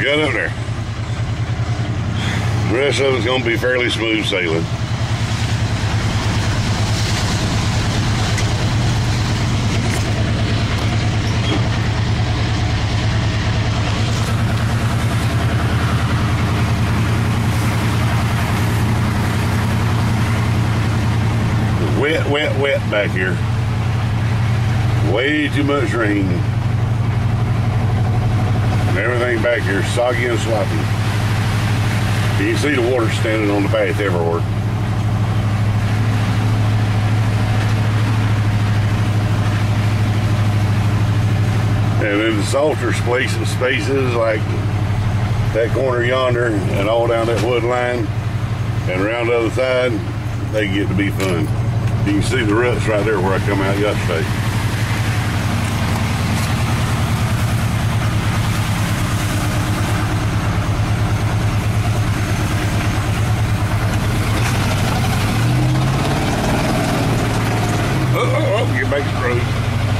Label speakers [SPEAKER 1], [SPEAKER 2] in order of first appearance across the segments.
[SPEAKER 1] got up there. The rest of it's going to be fairly smooth sailing. Wet back here. Way too much rain. And everything back here soggy and sloppy. You can see the water standing on the path everywhere. And then the salter spaces like that corner yonder and all down that wood line and around the other side, they get to be fun. You can see the ruts right there where I come out yesterday. Oh, get back to the road.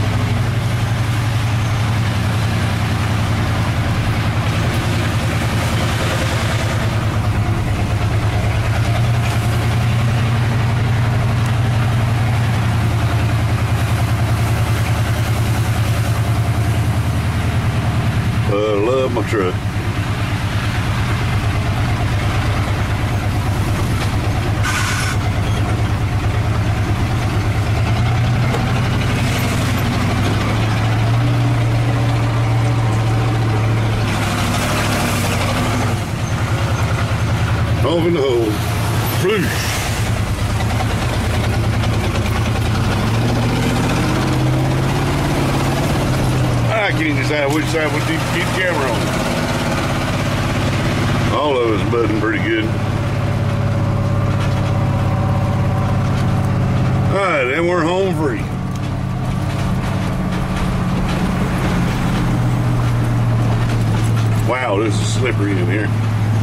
[SPEAKER 1] Love my truck. Off in the hole. Floosh. I can't decide which side we keep the camera on. All of us buzzing pretty good. Alright, and we're home free. Wow, this is slippery in here.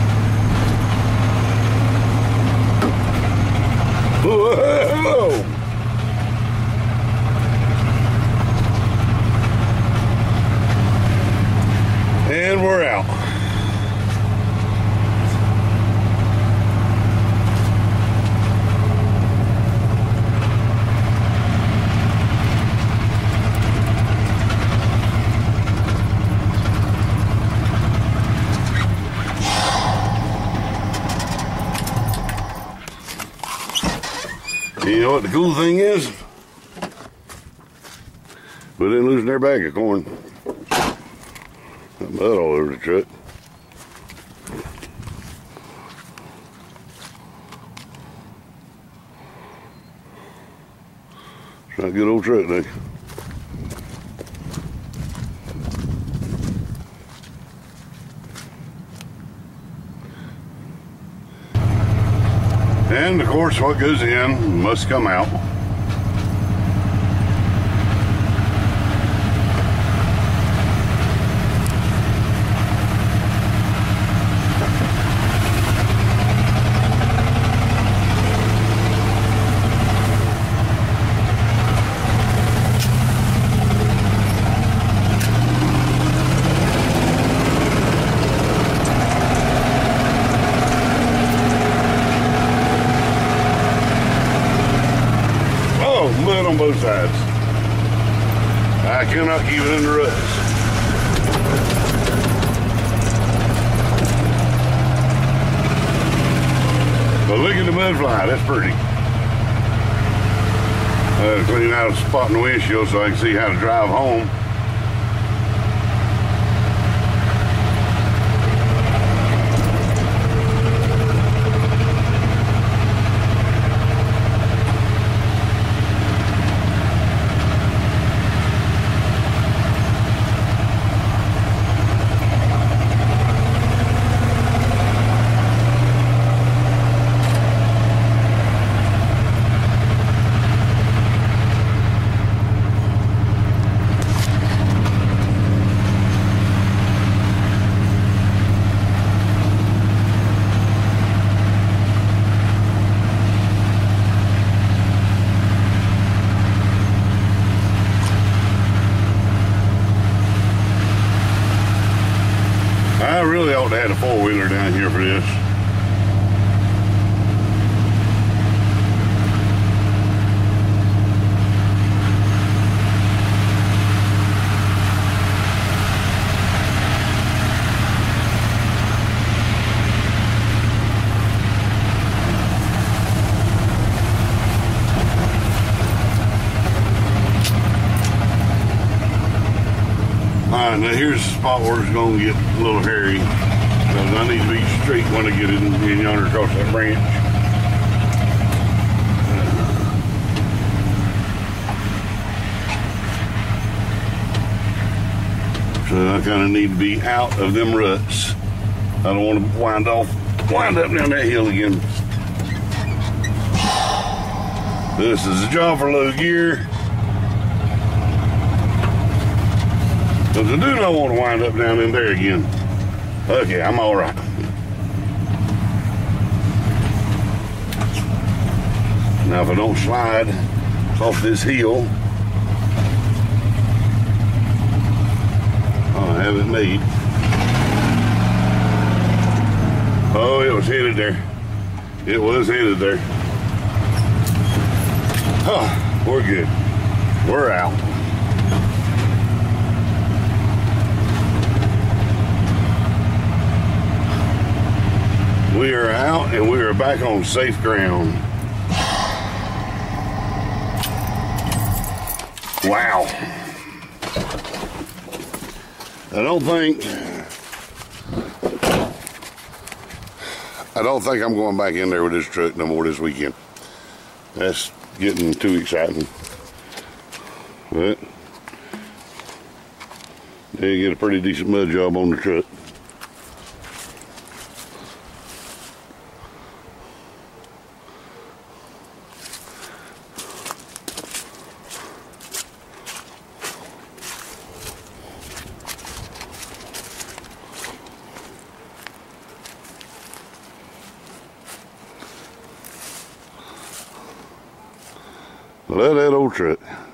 [SPEAKER 1] Whoa! And we're out. You know what the cool thing is? We didn't lose their bag of corn. Mud all over the truck. It's not a good old truck, though. And of course, what goes in must come out. Mud on both sides. I cannot keep it in the ruts. But look at the mud fly, that's pretty. Clean out a spot in the windshield so I can see how to drive home. had a four-wheeler down here for this. Alright, now here's the spot where it's going to get a little hairy, because I need to be straight when I get in yonder across that branch. So I kind of need to be out of them ruts. I don't want to wind up down that hill again. This is a job for low gear. Because I do not want to wind up down in there again. Okay, I'm all right. Now, if I don't slide off this hill, I have it made. Oh, it was headed there. It was headed there. Oh, we're good. We're out. We are out and we are back on safe ground. Wow. I don't think I'm going back in there with this truck no more this weekend. That's getting too exciting. But they get a pretty decent mud job on the truck. Love that old truck.